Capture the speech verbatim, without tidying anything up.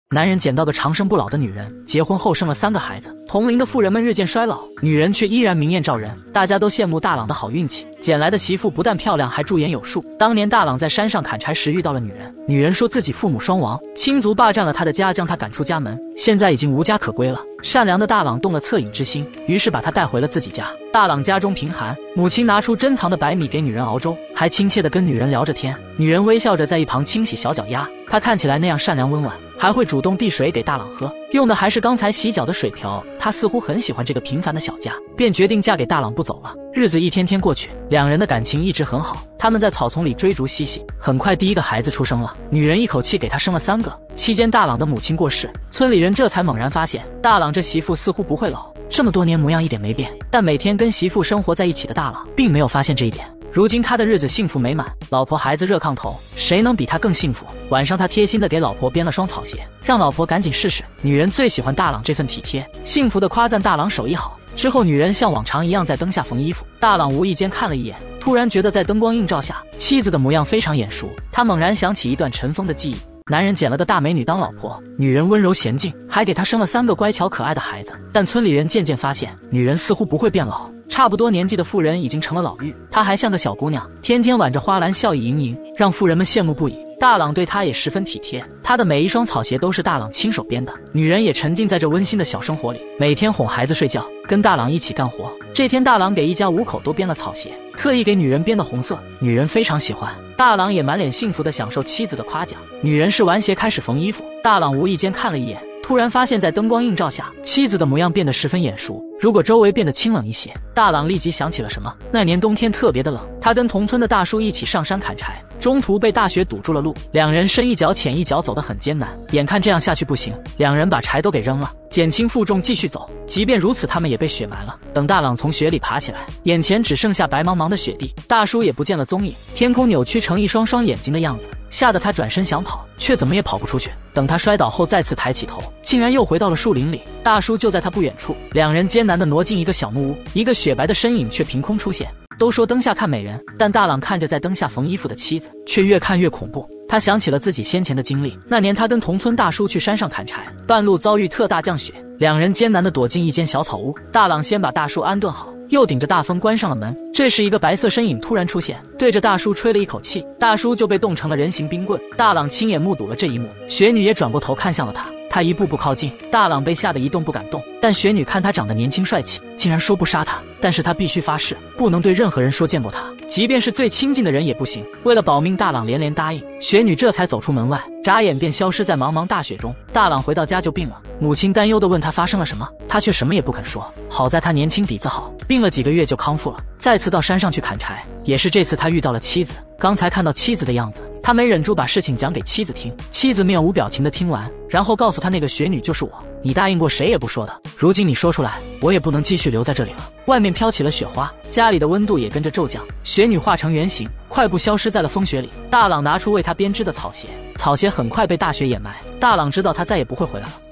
男人捡到个长生不老的女人，结婚后生了三个孩子。同龄的富人们日渐衰老，女人却依然明艳照人，大家都羡慕大朗的好运气。捡来的媳妇不但漂亮，还驻颜有术。当年大朗在山上砍柴时遇到了女人，女人说自己父母双亡，亲族霸占了他的家，将他赶出家门，现在已经无家可归了。善良的大朗动了恻隐之心，于是把她带回了自己家。大朗家中贫寒，母亲拿出珍藏的白米给女人熬粥，还亲切地跟女人聊着天。女人微笑着在一旁清洗小脚丫，她看起来那样善良温婉，还会主动递水给大朗喝，用的还是刚才洗脚的水瓢。她似乎很喜欢这个平凡的小家，便决定嫁给大朗不走了。日子一天天过去，两人的感情一直很好。他们在草丛里追逐嬉戏，很快第一个孩子出生了，女人一口气给他生了三个。期间大朗的母亲过世，村里人这才猛然发现，大朗这媳妇似乎不会老，这么多年模样一点没变。但每天跟媳妇生活在一起的大朗并没有发现这一点。如今他的日子幸福美满，老婆孩子热炕头，谁能比他更幸福？晚上他贴心的给老婆编了双草鞋，让老婆赶紧试试。女人最喜欢大朗这份体贴，幸福的夸赞大朗手艺好。之后女人像往常一样在灯下缝衣服，大朗无意间看了一眼，突然觉得在灯光映照下，妻子的模样非常眼熟。他猛然想起一段尘封的记忆。男人捡了个大美女当老婆，女人温柔娴静，还给他生了三个乖巧可爱的孩子。但村里人渐渐发现，女人似乎不会变老，差不多年纪的妇人已经成了老妪，她还像个小姑娘，天天挽着花篮笑意盈盈，让妇人们羡慕不已。大朗对她也十分体贴，她的每一双草鞋都是大朗亲手编的。女人也沉浸在这温馨的小生活里，每天哄孩子睡觉，跟大朗一起干活。这天大朗给一家五口都编了草鞋，特意给女人编的红色，女人非常喜欢。大朗也满脸幸福地享受妻子的夸奖。女人试完鞋开始缝衣服，大朗无意间看了一眼，突然发现在灯光映照下，妻子的模样变得十分眼熟。如果周围变得清冷一些，大朗立即想起了什么。那年冬天特别的冷，他跟同村的大叔一起上山砍柴，中途被大雪堵住了路，两人深一脚浅一脚走得很艰难。眼看这样下去不行，两人把柴都给扔了，减轻负重继续走。即便如此，他们也被雪埋了。等大朗从雪里爬起来，眼前只剩下白茫茫的雪地，大叔也不见了踪影，天空扭曲成一双双眼睛的样子，吓得他转身想跑，却怎么也跑不出去。等他摔倒后再次抬起头，竟然又回到了树林里，大叔就在他不远处。两人艰难地挪进一个小木屋，一个雪白的身影却凭空出现。都说灯下看美人，但大朗看着在灯下缝衣服的妻子，却越看越恐怖。他想起了自己先前的经历，那年他跟同村大叔去山上砍柴，半路遭遇特大降雪，两人艰难地躲进一间小草屋。大朗先把大叔安顿好，又顶着大风关上了门。这时一个白色身影突然出现，对着大叔吹了一口气，大叔就被冻成了人形冰棍。大朗亲眼目睹了这一幕，雪女也转过头看向了他，他一步步靠近，大朗被吓得一动不敢动。但雪女看他长得年轻帅气，竟然说不杀他，但是他必须发誓，不能对任何人说见过他，即便是最亲近的人也不行。为了保命，大朗连连答应。雪女这才走出门外，眨眼便消失在茫茫大雪中。大朗回到家就病了，母亲担忧地问他发生了什么，他却什么也不肯说。好在他年轻底子好，病了几个月就康复了。再次到山上去砍柴，也是这次他遇到了妻子。刚才看到妻子的样子，他没忍住把事情讲给妻子听。妻子面无表情地听完，然后告诉他那个雪女就是我，你答应过谁也不说的，如今你说出来，我也不能继续留在这里了。外面飘起了雪花，家里的温度也跟着骤降，雪女化成原形，快步消失在了风雪里。大朗拿出为他编织的草鞋，草鞋很快被大雪掩埋。大朗知道他再也不会回来了。